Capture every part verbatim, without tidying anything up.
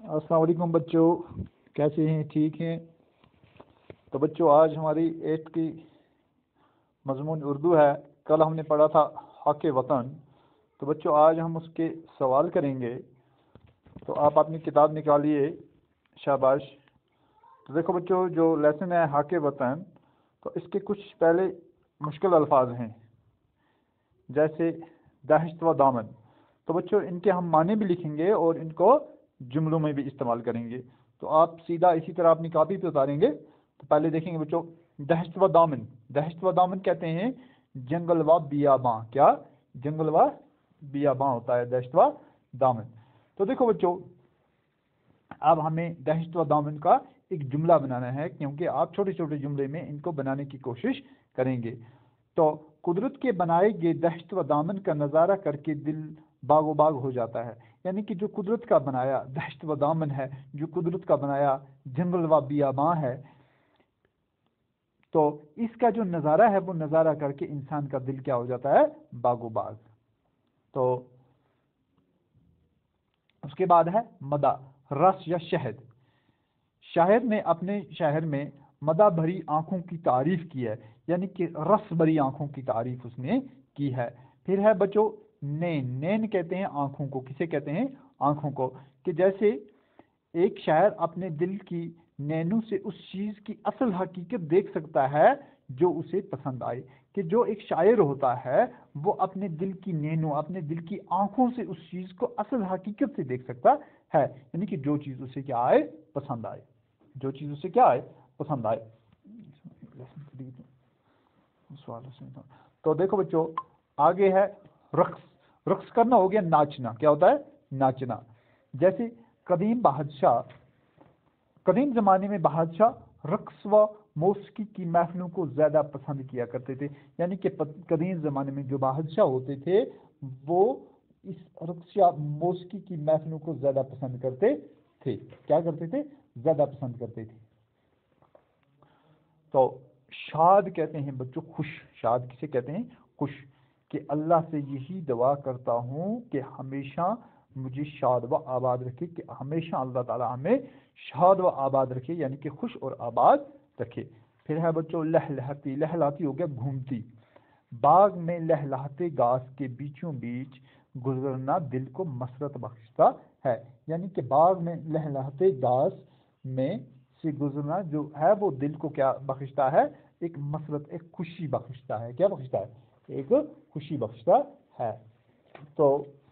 السلام علیکم بچوں، کیسے ہیں؟ ٹھیک ہیں؟ تو بچوں آج ہماری ایٹ کی مضمون اردو ہے. کل ہم نے پڑھا تھا حق وطن. تو بچوں آج ہم اس کے سوال کریں گے. تو آپ اپنی کتاب نکالیے. شاباش. تو دیکھو بچوں، جو لیسن ہے حق وطن، تو اس کے کچھ پہلے مشکل الفاظ ہیں جیسے دہشت و دامن. تو بچوں ان کے ہم معنی بھی لکھیں گے اور ان کو جملوں میں بھی استعمال کریں گے. تو آپ سیدھا اسی طرح اپنی کاپی پہ اتاریں گے. تو پہلے دیکھیں گے بچوں، دہشت و دامن. دہشت و دامن کہتے ہیں جنگل و بیاباں. کیا؟ جنگل و بیاباں ہوتا ہے دہشت و دامن. تو دیکھو بچوں، اب ہمیں دہشت و دامن کا ایک جملہ بنانا ہے، کیونکہ آپ چھوٹے چھوٹے جملے میں ان کو بنانے کی کوشش کریں گے. تو قدرت کے بنائے گئے دہشت و دامن کا نظارہ کر کے دل باغ و باغ ہو جاتا ہے. یعنی کہ جو قدرت کا بنایا دہشت و دامن ہے، جو قدرت کا بنایا جنگل و بیاباں ہے، تو اس کا جو نظارہ ہے وہ نظارہ کر کے انسان کا دل کیا ہو جاتا ہے؟ باغ و باغ. تو اس کے بعد ہے مدح، رس یا شہد. شاعر نے اپنے شہر میں مدح بھری آنکھوں کی تعریف کی ہے، یعنی کہ رس بھری آنکھوں کی تعریف اس نے کی ہے. پھر ہے بچوں نین. نین کہتے ہیں آنکھوں کو. کسے کہتے ہیں؟ آنکھوں کو. کہ جیسے ایک شاعر اپنے دل کی نینوں سے اس چیز کی اصل حقیقت دیکھ سکتا ہے جو اسے پسند آئے. کہ جو ایک شاعر ہوتا ہے وہ اپنے دل کی نینوں، اپنے دل کی آنکھوں سے اس چیز کو اصل حقیقت سے دیکھ سکتا ہے. یعنی کہ جو چیز اسے کیا آئے؟ پسند آئے. جو چیز اسے کیا آئے؟ پسند آئے. تو دیکھو بچوں آگے ہے رقص. رقص کرنا ہو گیا ناچنا. کیا ہوتا ہے؟ ناچنا. جیسے قدیم بادشاہ قدیم زمانے میں بادشاہ رقص و موسیقی کی محفلوں کو زیادہ پسند کیا کرتے تھے. یعنی کہ قدیم زمانے میں جو بادشاہ ہوتے تھے وہ اس رقص یا موسیقی کی محفلوں کو زیادہ پسند کرتے تھے. کیا کرتے تھے؟ زیادہ پسند کرتے تھے. تو شاد کہتے ہیں بچوں خوش. شاد کسے کہتے ہیں؟ خوش. کہ اللہ سے یہی دعا کرتا ہوں کہ ہمیشہ مجھے شاد و آباد رکھے. کہ ہمیشہ اللہ تعالی ہمیں شاد و آباد رکھے، یعنی کہ خوش اور آباد رکھے. پھر ہے بچوں لہلہاتی. لہلاتی ہو گیا گھومتی. باغ میں لہلاتے گھاس کے بیچوں بیچ گزرنا دل کو مسرت بخشتا ہے. یعنی کہ باغ میں لہلاتے گھاس میں سے گزرنا جو ہے وہ دل کو کیا بخشتا ہے؟ ایک مسرت، ایک خوشی بخشتا ہے. کیا بخشتا ہے؟ ایک خوشی بخشتا ہے. تو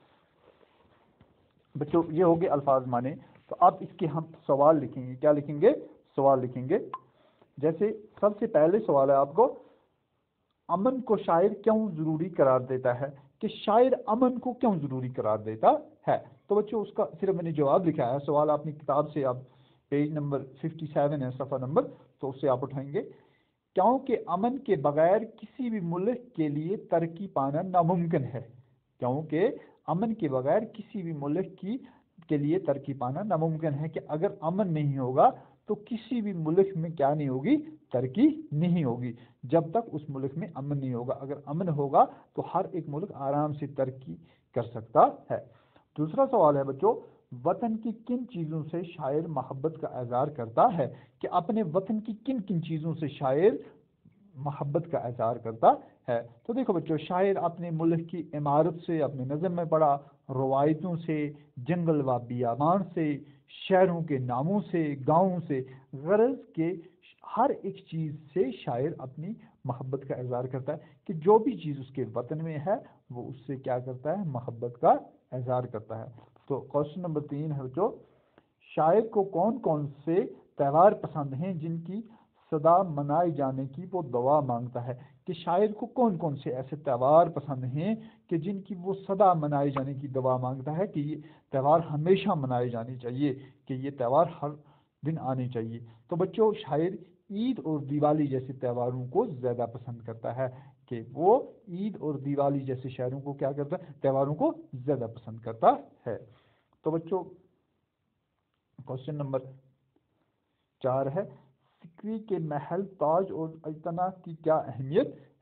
بچوں یہ ہو گئے الفاظ مانے. تو اب اس کے ہم سوال لکھیں گے. کیا لکھیں گے؟ سوال لکھیں گے. جیسے سب سے پہلے سوال ہے آپ کو، امن کو شاعر کیوں ضروری قرار دیتا ہے؟ کہ شاعر امن کو کیوں ضروری قرار دیتا ہے؟ تو بچوں اس کا صرف میں نے جواب لکھا ہے. سوال اپنی کتاب سے آپ پیج نمبر ففٹی سیون ہے، صفحہ نمبر، تو اس سے آپ اٹھائیں گے. کیونکہ امن کے بغیر کسی بھی ملک کے لیے ترقی پانا ناممکن ہے. کیونکہ امن کے بغیر کسی بھی ملک کی کے لیے ترقی پانا ناممکن ہے. کہ اگر امن نہیں ہوگا تو کسی بھی ملک میں کیا نہیں ہوگی؟ ترقی نہیں ہوگی. جب تک اس ملک میں امن نہیں ہوگا. اگر امن ہوگا تو ہر ایک ملک آرام سے ترقی کر سکتا ہے. دوسرا سوال ہے بچوں، وطن کی کن چیزوں سے شاعر محبت کا اظہار کرتا ہے؟ کہ اپنے وطن کی کن کن چیزوں سے شاعر محبت کا اظہار کرتا ہے؟ تو دیکھو بچوں، شاعر اپنے ملک کی عمارت سے، اپنے نظم میں پڑھا روایتوں سے، جنگل و بیابان سے، شہروں کے ناموں سے، گاؤں سے، غرض کے ہر ایک چیز سے شاعر اپنی محبت کا اظہار کرتا ہے. کہ جو بھی چیز اس کے وطن میں ہے وہ اس سے کیا کرتا ہے؟ محبت کا اظہار کرتا ہے. تو کوشچن نمبر تین ہے جو شاعر کو کون کون سے تہوار پسند ہیں جن کی صدا منائے جانے کی وہ دعا مانگتا ہے؟ کہ شاعر کو کون کون سے ایسے تہوار پسند ہیں کہ جن کی وہ صدا منائے جانے کی دعا مانگتا ہے کہ یہ تہوار ہمیشہ منائے جانے چاہیے، کہ یہ تہوار ہر دن آنے چاہیے. تو بچوں شاعر عید اور دیوالی جیسے تہواروں کو زیادہ پسند کرتا ہے. کہ وہ عید اور دیوالی جیسے شہروں کو کیا کرتا ہے؟ تہواروں کو زیادہ پسند کرتا ہے. تو بچوں کوشچن نمبر چار ہے، سکری کے محل تاج اور اجتنا کی کیا اہمیت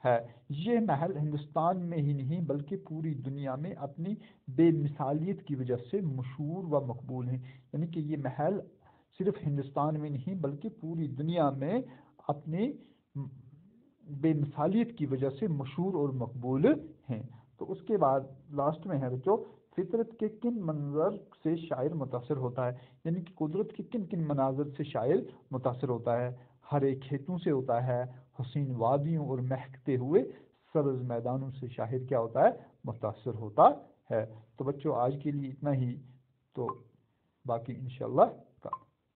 ہے۔ یہ محل ہندوستان میں ہی نہیں بلکہ پوری دنیا میں اپنی بے مثالیت کی وجہ سے مشہور و مقبول ہیں۔ یعنی کہ یہ محل صرف ہندوستان میں نہیں بلکہ پوری دنیا میں اپنی بے مثالیت کی وجہ سے مشہور اور مقبول ہیں۔ تو اس کے بعد لاسٹ میں ہے بچوں، فطرت کے کن منظر سے شاعر متاثر ہوتا ہے؟ یعنی کہ قدرت کے کن کن مناظر سے شاعر متاثر ہوتا ہے؟ ہرے کھیتوں سے ہوتا ہے، حسین وادیوں اور مہکتے ہوئے سبز میدانوں سے شاعر کیا ہوتا ہے؟ متاثر ہوتا ہے۔ تو بچوں آج کے لیے اتنا ہی، تو باقی انشاءاللہ